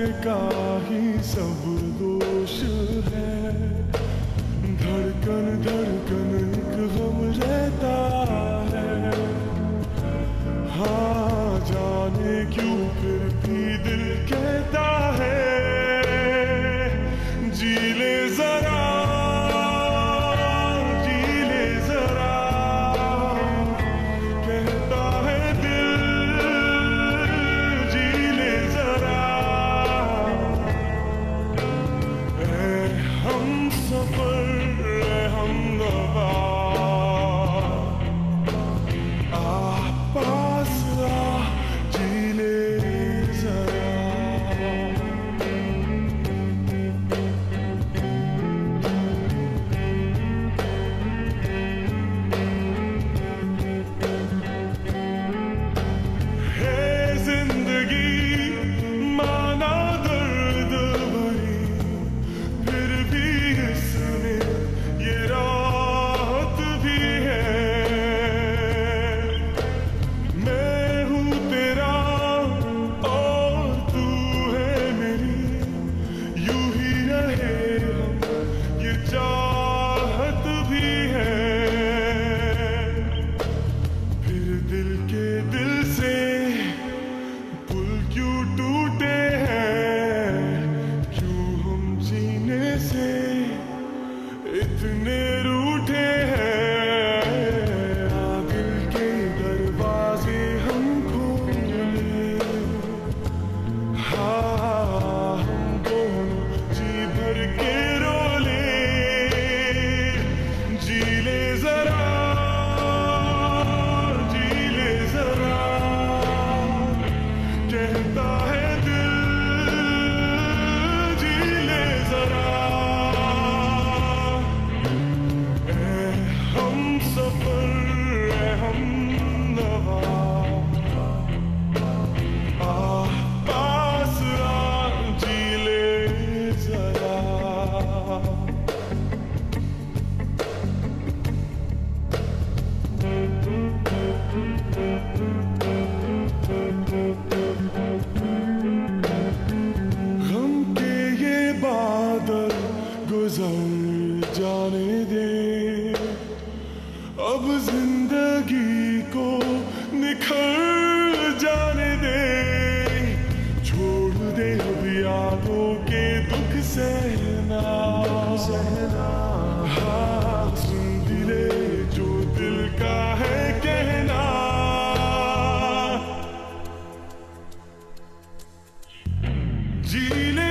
का ही सब दोष है। धड़कन धड़कन एक गम रहता है। हाँ जाने क्यों फिर भी दिल कहता है जी ले जरा, जी ले जरा। कहता है दिल जी ले जरा। ऐ हम सफर ऐ हम नवा, आ पास आ जी ले जरा। माना दर्द भरी फिर भी इसमें ये राहत भी है। मैं हूँ तेरा और तू है मेरी, यूं ही रहे हम ये चाहत भी है। फिर दिल के दिल से पुल क्यों टूटे हैं, क्यों हम जीने से इतने रूठे हैं। दिल के दरवाजे हम खोले, हाँ हम दोनों जी भर के रोले। जी ले जरा, जी ले जरा। कहता है दिल जी ले जरा। ऐ हम सफर ऐ हम नवा, आ पास आ जी ले जरा। गम के ये बादल गुजर जाने दे, अब जिंदगी को निखर जाने दे। छोड़ दे अब यादों के दुख सहना, हाँ सुन दिले जो दिल का है कहना। जी ले